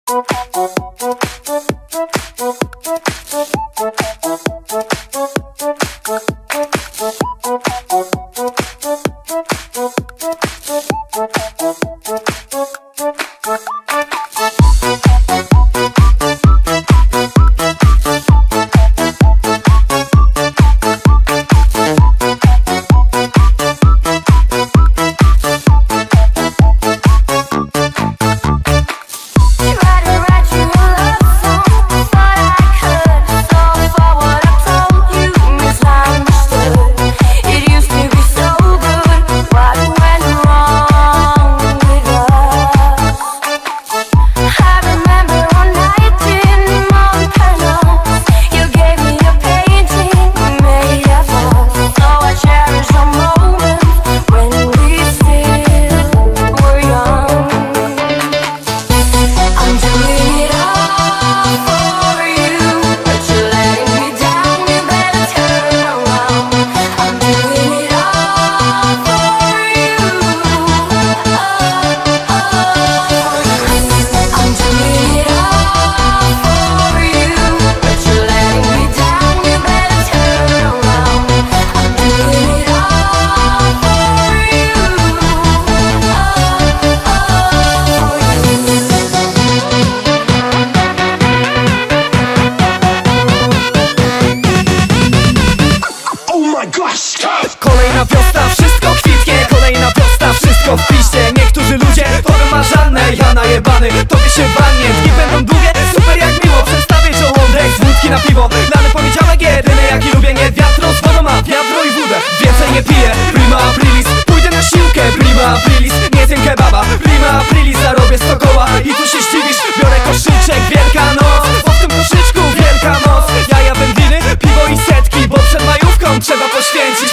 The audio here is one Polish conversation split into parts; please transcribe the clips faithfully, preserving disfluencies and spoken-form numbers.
Kolejna wiosna, wszystko kwitnie. Kolejna wiosna, wszystko w piście. Niektórzy ludzie to wymarzane, ja najebany tobie się wannie. Dni będą długie, super jak miło. Przedstawię żołądek z wódki na piwo. Lany poniedziałek jedyny jaki lubię. Nie wiatro z wodą, a wiadro i wódę. Więcej nie piję, prima aprilis. Pójdę na siłkę, prima aprilis. Nie zjem kebaba, prima aprilis. Zarobię sto koła i tu się zdziwisz. Biorę koszyczek, wielka noc. Bo w tym koszyczku wielka moc. Jaja, wędliny, piwo i setki. Bo przed majówką trzeba poświęcić.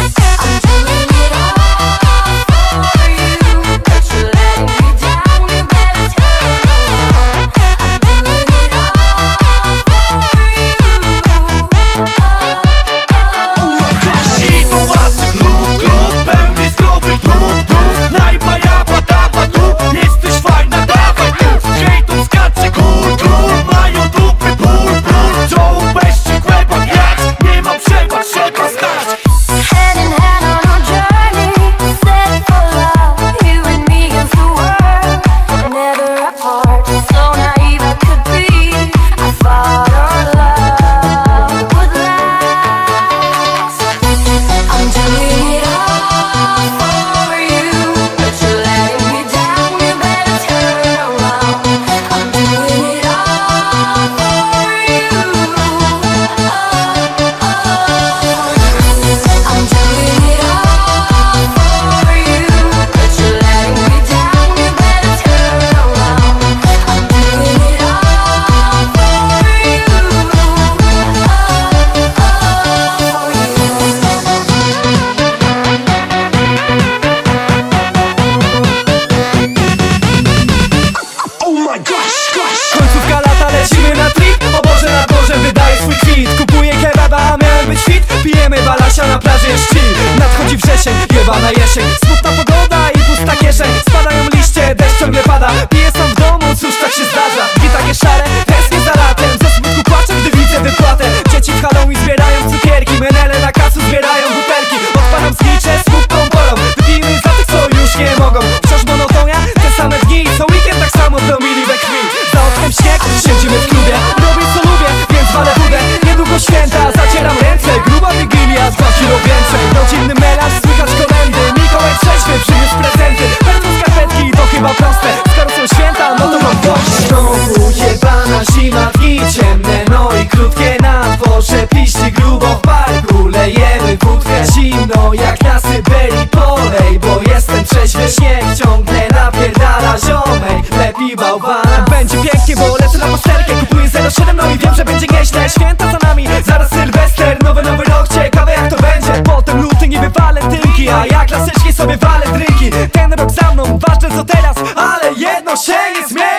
Końcówka lata, lecimy na trip. O Boże, nad morzem wydaje swój kwit. Kupuję kebaba, a miałem być fit. Pijemy balasia, na plaży jest chill. Nadchodzi wrzesień, jebana jesień. Smutna pogoda i pusta kieszeń. Spadają liście, deszcz ciągle pada. Piję sam w domu, cóż tak się zdarza. Dni takie szare, tęsknię za latem. Ze smutku płaczę, gdy widzę wypłatę. Dzieci w Halloween zbierają cukierki. Menele na kacu zbierają butelki. Odpalam znicze, smutną porą. Wypijmy za tych, co już nie mogą. Wciąż monotonia, te same dni. Co weekend tak samo promili we krwi. Za oknem śnieg, siedzimy w klubie. Robię co lubię, więc walę wódę. Niedługo święta, zacieram ręce. Gruba wigilia, dwa kilo więcej. Rodzinny melanż, słychać kolendy. Mikołaj trzeźwy, przyniósł prezenty. Perfume skarpetki, to chyba proste. Skoro są święta, no to mam dość. Znowu jebana zima, dni ciemne, no i krótkie na dworze. Piści grubo w parku, lejemy wódkę. Zimno jak na Syberii, polej. Bo jestem trzeźwy, śnieg ciągle napierdala ziomek. Lepi bałwana. Będzie pięknie, bo lecę na pasterkę. Kupuję zero siedem, no i wiem, że będzie nieźle. Święta za nami, zaraz Sylwester. Nowy, nowy rok, ciekawe jak to będzie. Potem luty, niby walentynki. A ja klasycznie sobie walę drinki. Ten rok za mną, ważne co teraz, ale jedno się nie zmieni.